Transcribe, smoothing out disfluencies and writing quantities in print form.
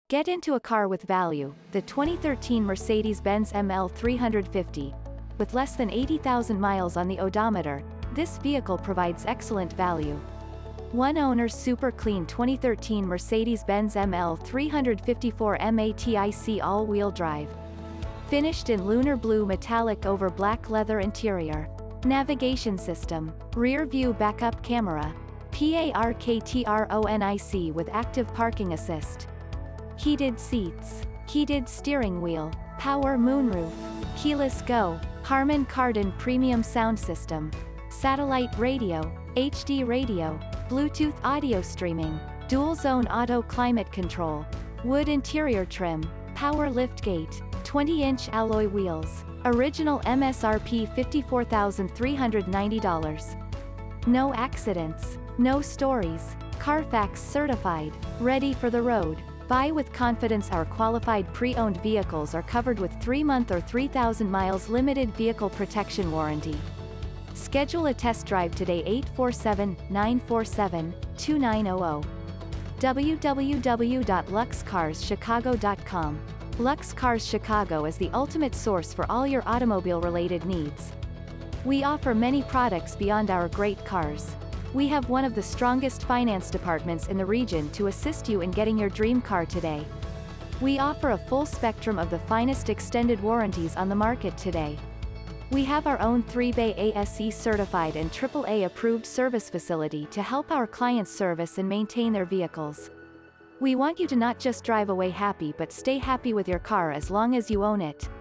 Get into a car with value, the 2013 Mercedes-Benz ML350. With less than 80,000 miles on the odometer, this vehicle provides excellent value. One owner's super clean 2013 Mercedes-Benz ML354 MATIC all-wheel drive. Finished in lunar blue metallic over black leather interior. Navigation system, rear view backup camera, PARKTRONIC with active parking assist. Heated seats, heated steering wheel, power moonroof, keyless go, Harman Kardon premium sound system, satellite radio, HD radio, Bluetooth audio streaming, dual zone auto climate control, wood interior trim, power liftgate, 20-inch alloy wheels, original MSRP $54,390. No accidents, no stories, Carfax certified, ready for the road. Buy with confidence. Our qualified pre-owned vehicles are covered with 3-month or 3,000 miles limited vehicle protection warranty. Schedule a test drive today. 847-947-2900. www.luxcarschicago.com. Lux Cars Chicago is the ultimate source for all your automobile-related needs. We offer many products beyond our great cars. We have one of the strongest finance departments in the region to assist you in getting your dream car today. We offer a full spectrum of the finest extended warranties on the market today. We have our own 3-bay ASE certified and AAA approved service facility to help our clients service and maintain their vehicles. We want you to not just drive away happy but stay happy with your car as long as you own it.